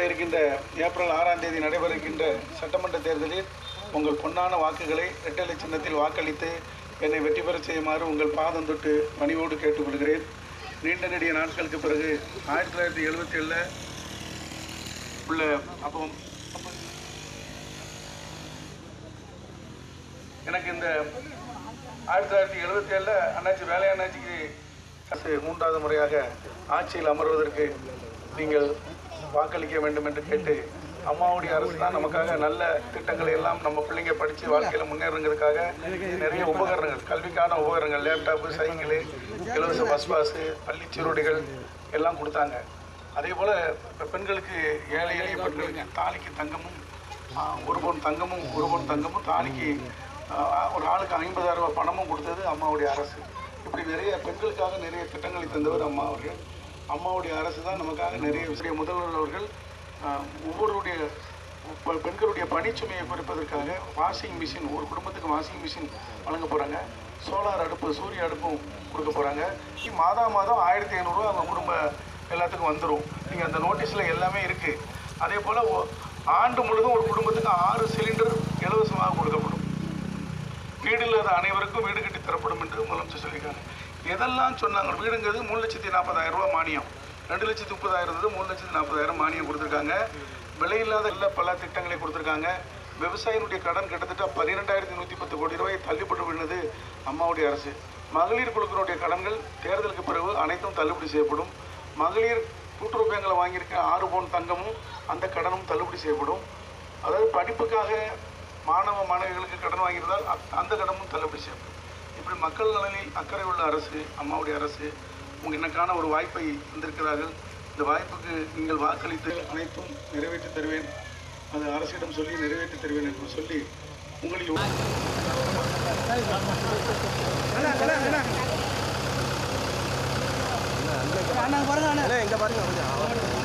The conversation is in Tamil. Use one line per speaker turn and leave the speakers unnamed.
இருக்கின்ற ஏப்ரல் 6ஆம் தேதி நடைபெறுகின்ற சட்டமன்ற தேர்தலில் உங்கள் பொன்னான வாக்குகளை இரட்டை சின்னத்தில் வாக்களித்து என்னை வெற்றி பெற செய்யுமாறு உங்கள் பாதம் தொட்டு பணிவோடு கேட்டுக்கொள்கிறேன். நீண்ட நெடிய நாட்களுக்கு பிறகு 1977 உள்ள அப்போ எனக்கு இந்த 1977 அண்ணாச்சி வேலையண்ணாச்சிக்கு 3வது முறையாக ஆட்சியில் அமர்வதற்கு நீங்கள் வாக்களிக்க வேண்டும் என்று கேட்டு, அம்மாவுடைய அரசு தான் நமக்காக நல்ல திட்டங்களை எல்லாம் நம்ம பிள்ளைங்க படித்து வாழ்க்கையில் முன்னேறுங்கிறதுக்காக நிறைய உபகரணங்கள், கல்விக்கான உபகரணங்கள், லேப்டாப்பு, சைக்கிள், இலவச பஸ் பாஸு, பள்ளி சீருடைகள் எல்லாம் கொடுத்தாங்க. அதே போல் பெண்களுக்கு ஏழை எளிய பெண்களுக்கு தாலிக்கு தங்கமும் 1 பவுன் தங்கமும் 1 பவுன் தங்கமும் தாலிக்கு ஒரு ஆளுக்கு 50,000 ரூபாய் பணமும் கொடுத்தது அம்மாவுடைய அரசு. இப்படி நிறைய பெண்களுக்காக நிறைய திட்டங்களை தந்தவர் அம்மா அவர்கள். அம்மாவுடைய அரசு தான் நமக்காக நிறைய விஷயம். முதல்வர் அவர்கள் ஒவ்வொருடைய பெண்களுடைய பணிச்சுமையை குறைப்பதற்காக வாஷிங் மிஷின், ஒரு குடும்பத்துக்கு வாஷிங் மிஷின் வழங்க போகிறாங்க. சோலார் அடுப்பு, சூரிய அடுப்பும் கொடுக்க போகிறாங்க. மாதம் 1500 ரூபா அவங்க குடும்ப எல்லாத்துக்கும் வந்துடும். நீங்கள் அந்த நோட்டீஸில் எல்லாமே இருக்குது. அதே போல் ஆண்டு முழுதும் ஒரு குடும்பத்துக்கு 6 சிலிண்டர் இலவசமாக கொடுக்கப்படும். வீடு இல்லாத அனைவருக்கும் வீடு கட்டி தரப்படும் என்று முதலமைச்சர் சொல்லியிருக்காங்க. எதெல்லாம் சொன்னாங்க? வீடுங்கிறது 3,40,000 ரூபா மானியம், 2,30,000 இருந்தது, 3,40,000 மானியம் கொடுத்துருக்காங்க. விலையில்லாத பல திட்டங்களை கொடுத்துருக்காங்க. விவசாயினுடைய கடன் கிட்டத்தட்ட 12,110 கோடி ரூபாய் தள்ளுபடி பண்ணது அம்மாவுடைய அரசு. மகளிர் குழுக்களுடைய கடன்கள் தேர்தலுக்கு பிறகு அனைத்தும் தள்ளுபடி செய்யப்படும். மகளிர் கூட்டுறவு பேங்கில் வாங்கியிருக்க 6 பவுன் தங்கமும் அந்த கடனும் தள்ளுபடி செய்யப்படும். அதாவது படிப்புக்காக மாணவிகளுக்கு கடன் வாங்கியிருந்தால் அந்த கடனும் தள்ளுபடி செய்யப்படும். இப்படி மக்கள் நலனில் அக்கறை உள்ள அரசு அம்மாவுடைய அரசு. எனக்கான ஒரு வாய்ப்பை தந்திருக்கிறார்கள். இந்த வாய்ப்புக்கு நீங்கள் வாக்களித்து அனைத்தும் நிறைவேற்றி தருவேன், அது அரசிடம் சொல்லி நிறைவேற்றி தருவேன் என்று சொல்லி உங்களில்
பாருங்க